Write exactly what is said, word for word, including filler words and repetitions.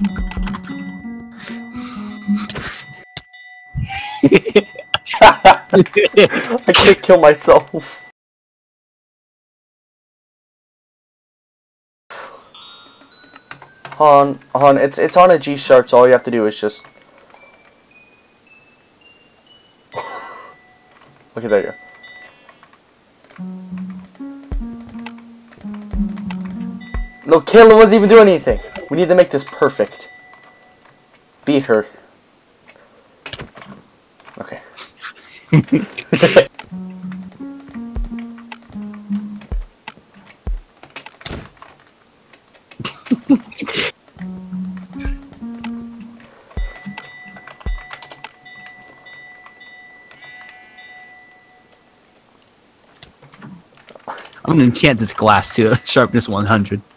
I can't kill myself. Hold on, hold on. It's it's on a G sharp, so all you have to do is just. Okay, there you go. No, Kayla wasn't even doing anything. We need to make this perfect. Beat her. Okay. I'm gonna enchant this glass to sharpness one hundred.